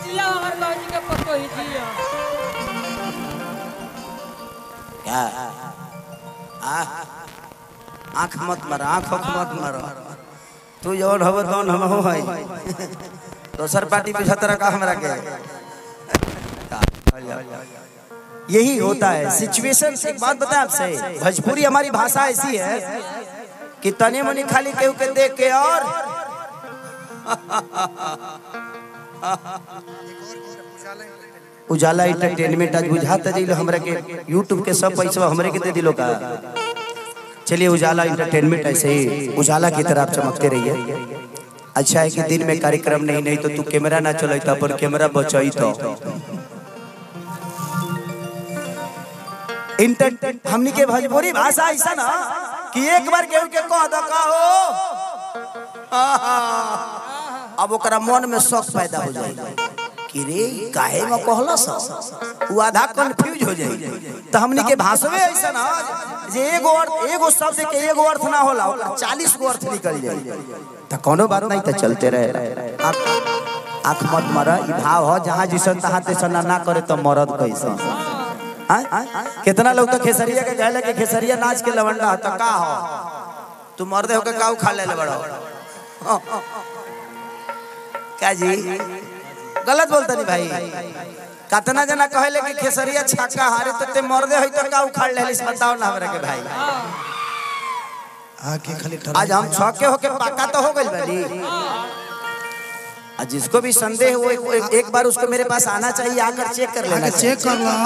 जिया हमार बाबूजी के पतो ही जिया क्या आँख मत मारा, आँख मत मारो। तू जौन हो तौन हम हो भाई। दोसर पार्टी पे छतरा का हमरा के यही होता है सिचुएशन। एक बात बताएं आपसे, भोजपुरी हमारी भाषा ऐसी है कि तने मनी खाली केहू के देख के और उजाला एंटरटेनमेंट आज बुझाता जी हमरा के यूट्यूब के सब पैसा हमरे के दे दिलो का। चलिए उजाला एंटरटेनमेंट ऐसे ही उजाला की तरफ चमकते रहिए। अच्छा है कि दिन में कार्यक्रम नहीं तो तू कैमरा ना चलाई तो अपन कैमरा बचाई तो हमनी के भोजपुरी भाषा ऐसा ना कि एक बार केहू के कह दका हो अब ओकरा मन में शौक पैदा हो जाएगा कि रे काहे में कहला सा वो आधा कंफ्यूज हो जाए। तो हमनी के भाषावे ऐसा ना जे एगो शब्द के एगो अर्थ ना होला 40 गो अर्थ निकल जाए। तो कोनो बात नहीं तो चलते रहे। आँख मत मारा, ई भाव हो जहाँ जिसन तहाँ तेसन ना करे तो मरद कैसे। कितना लोग तो खेसरिया के कहले कि खेसरिया नाच के लवंडा तो का हो तू मर्दे होके काऊ खा ले बड़ो क्या जी गलत बोलता नहीं भाई। कितना जना कहले कि खेसरिया छक्का हारे तो ते मर्दे होई तो काऊ खा ले। इस बताओ ना हमरा के भाई आके खाली आज हम छक्के होके पक्का तो हो गइल बानी। आज जिसको भी संदेह हो एक बार उसको मेरे पास आना चाहिए, आकर चेक कर लेना। चेक कर ला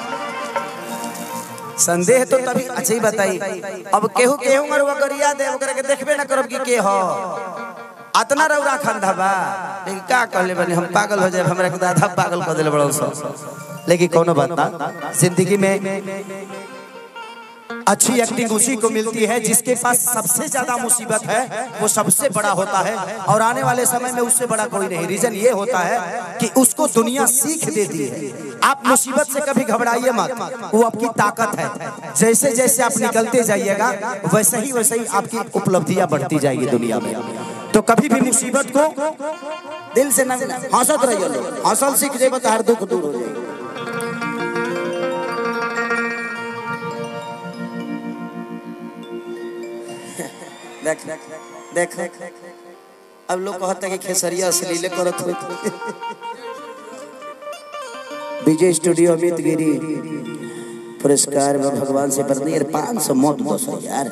संदेह तो तभी अच्छा ही बताई। अब केहू केहू मर वगरिया दे ओकरा के देखबे ना करब कि के हो अतना रौरा खंडा बा। लेकिन का कहले बने हम पागल हो जाए, हमरा के दादा पागल कर देले बड़ो सब। लेकिन कोनो बात ना, जिंदगी में अच्छी एक्टिंग उसी को मिलती है जिसके पास सबसे ज्यादा मुसीबत है, वो सबसे बड़ा होता है और आने वाले समय में उससे बड़ा कोई नहीं। रीजन ये होता है कि उसको दुनिया सीख देती है। आप मुसीबत से कभी घबराइए मत, वो आपकी ताकत है। जैसे जैसे आप निकलते जाइएगा वैसे ही आपकी उपलब्धियां बढ़ती जाएगी दुनिया में। तो कभी भी मुसीबत को दिल से न हंसत रहिए, हंसल सीख जाए तो हर दुख दूर हो जाएगा। देख देख अब लोग कहते हैं कि खेसरिया अश्लील करत हुए। विजय स्टूडियो अमित गिरी पुरस्कार में भगवान से बरनी 500 मत 10,000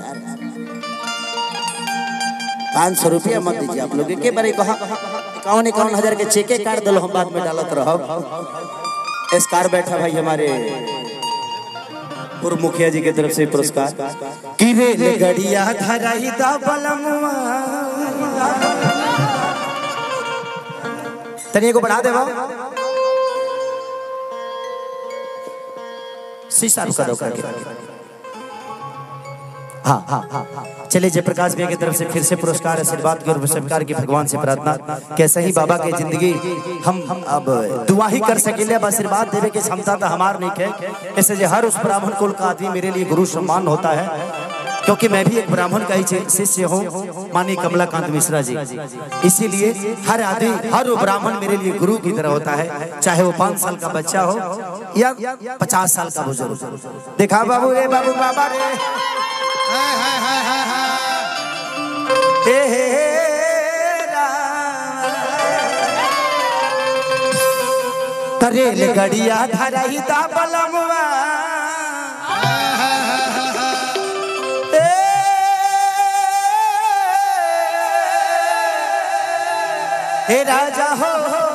500 रुपया मत दीजिए आप लोग के बारे कहा 51,000 के चेके काट दलो हम बाद में डालत रहो। स्कार बैठा भाई हमारे पूर्व मुखिया जी की तरफ से पुरस्कार। किरे गड़िया धराई दा बलमुआ तनिए को बढ़ा देवा शीशा रुका दो करके। हाँ चलिए जयप्रकाश भैया की तरफ से फिर से पुरस्कार आशीर्वाद की और सरकार की भगवान से प्रार्थना कैसे ही बाबा की जिंदगी हम अब दुआ ही कर सकेले। अब आशीर्वाद देवे की क्षमता तो हमार नहीं है। ऐसे जो हर उस ब्राह्मण कुल का आदमी मेरे लिए गुरु सम्मान होता है, क्योंकि मैं भी एक ब्राह्मण का ही शिष्य हूँ माननीय कमलाकांत मिश्रा जी। इसीलिए हर आदमी हर ब्राह्मण मेरे लिए गुरु की तरह होता है, चाहे वो 5 साल का बच्चा हो या 50 साल का बुजुर्ग। देखा बाबू रे बाबू बाबा रे तरेल गड़िया धराई दा बलमुआ हे राजा हो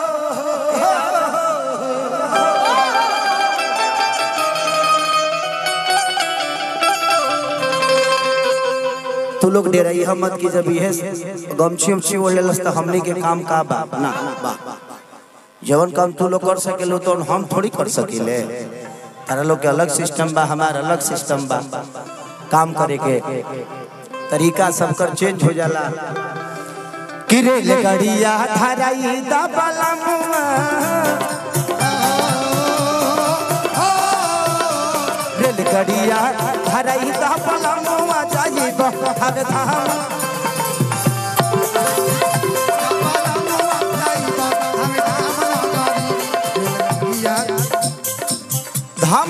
तू लोग डेराई हमत की जब है गमछी उमछी ओढ़ लेलस तो हमने के काम का बा ना बा जवन काम तू लोग कर सकेलो तो हम थोड़ी कर सकेले। तारा लोग के अलग सिस्टम बा, हमारा अलग सिस्टम बा। काम करे के तरीका सबकर चेंज हो जाला। किरे गड़िया धराई दा बलमुआ रेल गड़िया धराई दा बलमुआ जाई हर धाम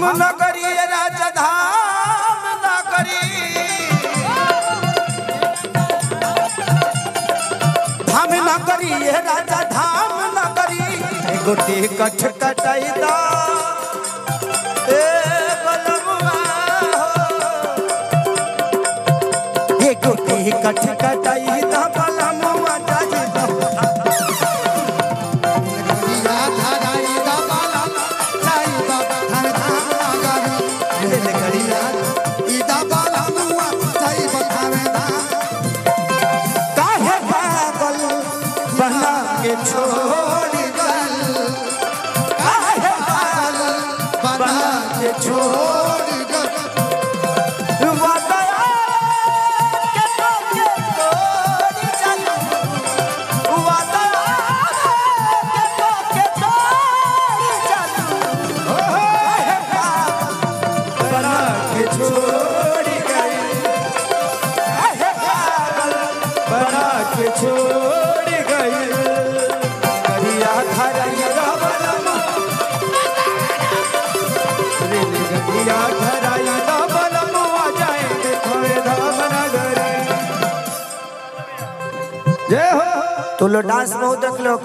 न करी राजा धाम न करी धाम न करी राजा धाम न करी गोटी कठ कटाई दा ए बलमुआ ये गोटी कठ कटाई दा बलमुआ जाजी छोड़ गल काहे पागल बना के छोड़ गल वादया के तोड़ चलू वादया के तोड़ चलू काहे पागल बना के छोड़ गई काहे पागल बना के छोड़ गई तो लो डांस बहुत देख लो।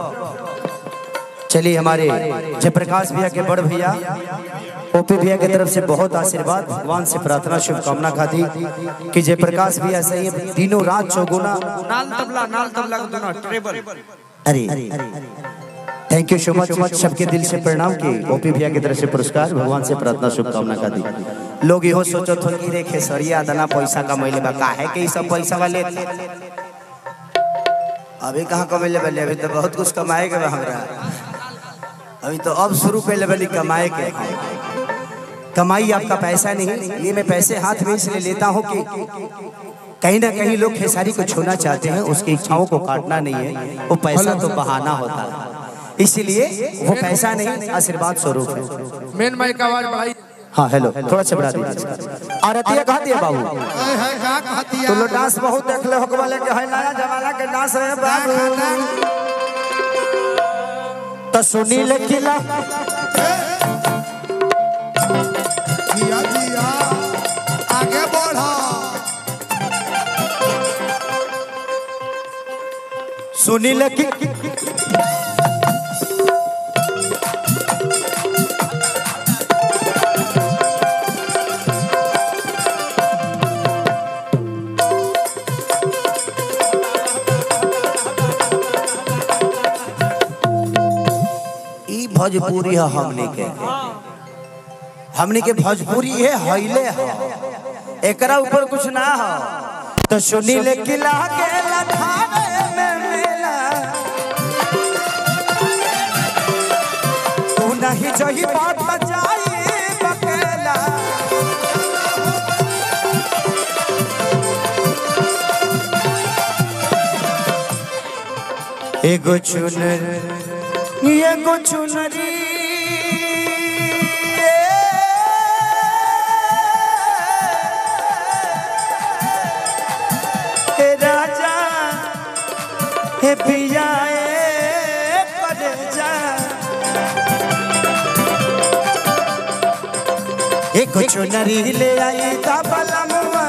चलिए हमारे जयप्रकाश भैया के बड़ भैया ओपी भैया की तरफ से बहुत आशीर्वाद, भगवान से प्रार्थना शुभकामना खाती कि जयप्रकाश भैया सही दिनों रात चौगुना नाल तबला दोनों ट्रेबल। अरे थैंक यू सो मच सबके दिल से प्रणाम की ओपी भैया की तरफ से पुरस्कार, भगवान से प्रार्थना शुभकामना खाती। लोग यो सोचत हो कि रे खेसरिया दाना पैसा कमैले बा काहे के सब पैसा वाले अभी कहाँ कमैले वाले अभी तो बहुत कुछ कमाए के बा हमरा अभी तो अब शुरू कर ले वाली कमाए के। कमाई आपका पैसा नहीं, ये मैं पैसे हाथ में इसलिए लेता हूँ कि कहीं ना कहीं लोग खेसारी को छूना चाहते हैं, उसकी इच्छाओं को काटना नहीं है, वो पैसा तो बहाना होता है, इसीलिए वो पैसा नहीं आशीर्वाद स्वरूप है। मेन माइक आवाज बढ़ाई। हाँ हेलो थोड़ा सा बढ़ा दीजिए। आरतिया कहती है बाबू तो लो डांस बहुत देख ले हो वाले के है नया जमाना के डांस है बाबू तो सुनी ले किला जिया जिया आगे बढ़ा सुनी ले कि भोजपुरी है हमने के भोजपुरी है हईले है एकरा ऊपर कुछ ना हो तो सुनी ले किला के लठावे में मेला तू नहीं जही बात बचाई बकेला एगो चुनरी राजा हे पिया जा एक चुनरी ले आई था बलमुआ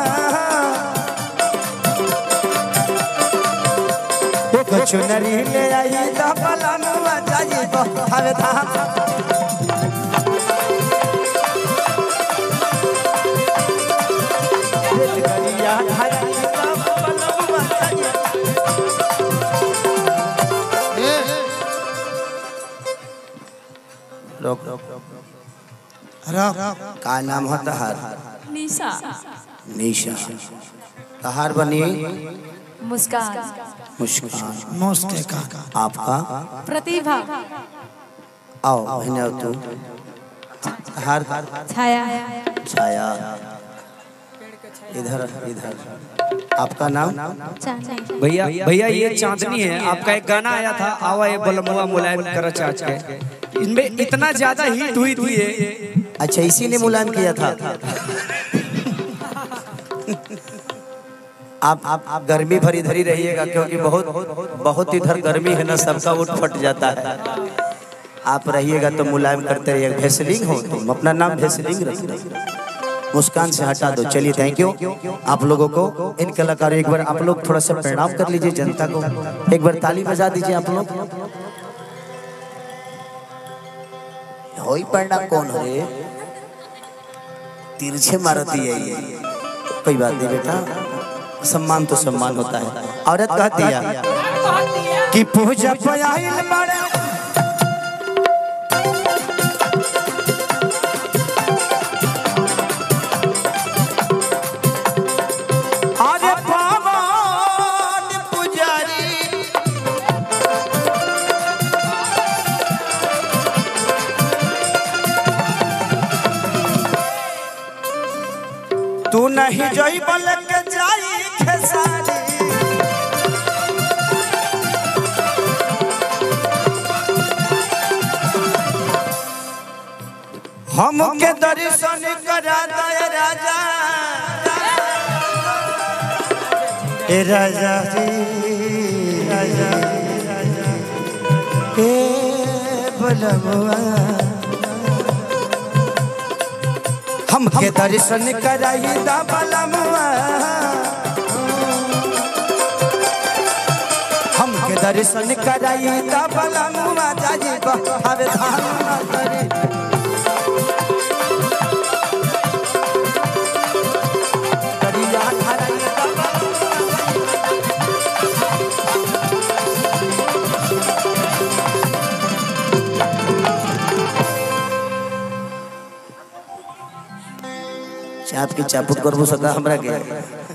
एक चुनरी ले आई था बलमुआ जाई हवे था का नाम है तहार? निशा। निशा तहार बनी मुस्कान। मुस्कान आपका? प्रतिभा। आओ बहने आओ तू। तहार? छाया। छाया इधर इधर। आपका नाम? भैया भैया ये चांदनी है। आपका एक गाना आया था आवा ये बलमुआ मुलायम कर चाच के, इनमें इतना ज्यादा हिट हुई थी ये। अच्छा इसी ने मुलायम किया था। आप गर्मी भरी धरी रहिएगा क्योंकि बहुत इधर गर्मी है ना, सबका उठ फट जाता है। आप रहिएगा तो मुलायम करते रहिएगा। भेसलिंग हो तुम, अपना नाम भेसलिंग रखना, मुस्कान से हटा दो। चलिए थैंक यू आप लोगों को। इन कलाकारों एक बार आप लोग थोड़ा सा प्रणाम कर लीजिए जनता को, एक बार ताली बजा दीजिए आप लोग। होई प्रणाम कौन हो रे, तिरछे मारती है ये, कोई बात नहीं बेटा, सम्मान तो सम्मान होता है। औरत कहती है कि पूजा पयाइल बड़े अरे पावन पुजारी तू नहीं जोई बल के जाई खेसारी हम के दर्शन करा दे राजा, ए राजा राजा ए बलमुआ हम के दर्शन कराई दा बलमुआ, हम के दर्शन कराई दा बलमुआ जाजी को हवे धान करे करिया खराई दा चाप की चापुत करबो सका हमरा के।